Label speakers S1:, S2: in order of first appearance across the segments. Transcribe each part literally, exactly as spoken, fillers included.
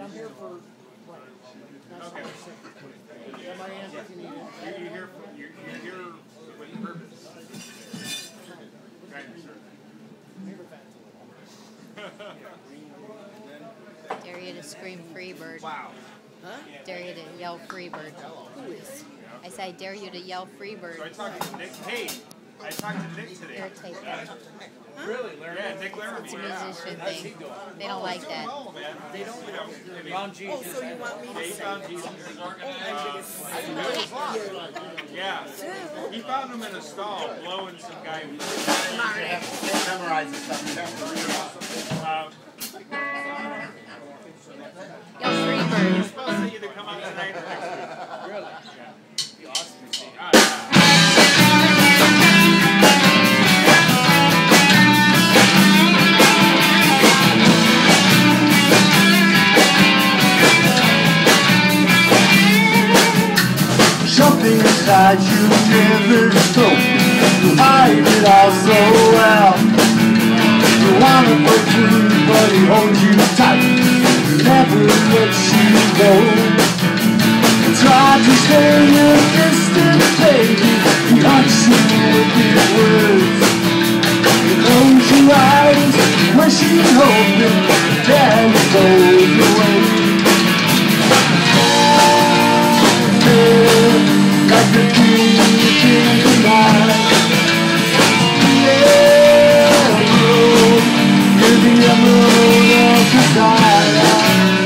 S1: I'm here for what?
S2: Okay.
S1: Yeah, my aunt, if you need it.
S2: You're, you're here for you're, you're here with purpose. Kind of, sir.
S3: Dare you to scream Freebird.
S2: Wow.
S1: Huh?
S3: Dare you to yell Freebird.
S1: Who is?
S3: I said I dare you to yell Freebird.
S2: So I talked to Nick. Hey, I talked to Nick today.
S3: Irritate them.
S2: Really, Larry? Yeah, Nick Laramie.
S3: It's a musician thing. They don't like that.
S2: Well, man. They don't. You know,
S4: Found Jesus.
S1: Oh, so you want me to
S2: he
S1: say
S2: found
S1: it?
S2: Jesus.
S1: I didn't know it was lost.
S2: Yeah. He found him in a stall blowing some guy.
S5: Memorize this stuff.
S2: Um,
S3: Yell
S2: You're
S3: Freebird.
S2: supposed to either come out tonight or next week.
S4: Really?
S2: Yeah.
S4: Be awesome to see.
S2: All right.
S6: Something inside you never spoke. You hide it all so well. You wanna break free, but he holds you tight. He never lets you go. You try to stay a distant baby. He hunts you with his words. You close your eyes, wishing, hoping that he goes away. Like the king in the night. Yeah, bro, you're the emerald of desire.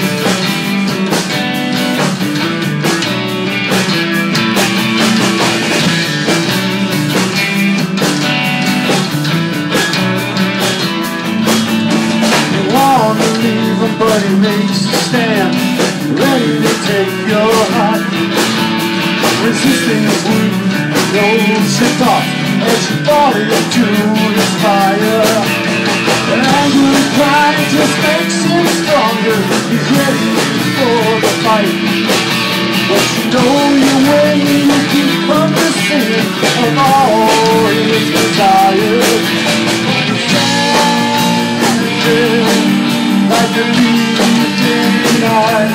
S6: You wanna leave him, but he makes a stand, ready to take your heart. Resisting his wound, those she thought as she fall into his fire. An angry pride just makes him stronger. He's ready for the fight. But you know you win, you keep from the sin of all his desires. You're standing like a leaf in the night.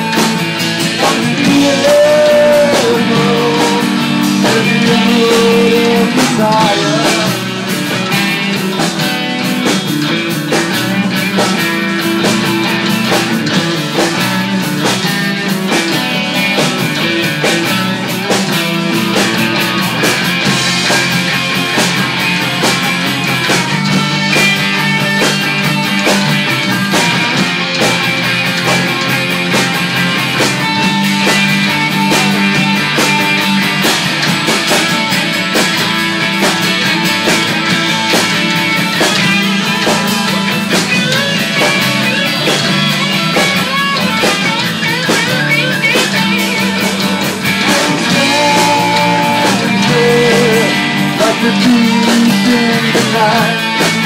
S6: The deep in the night.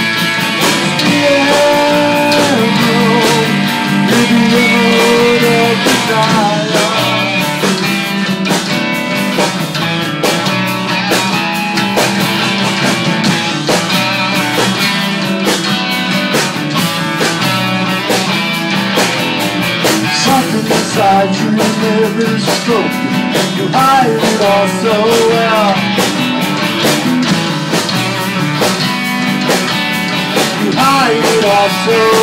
S6: Yeah, bro, you're the emerald of desire. Something inside you never spoken. You hide it all so well. You hide it all so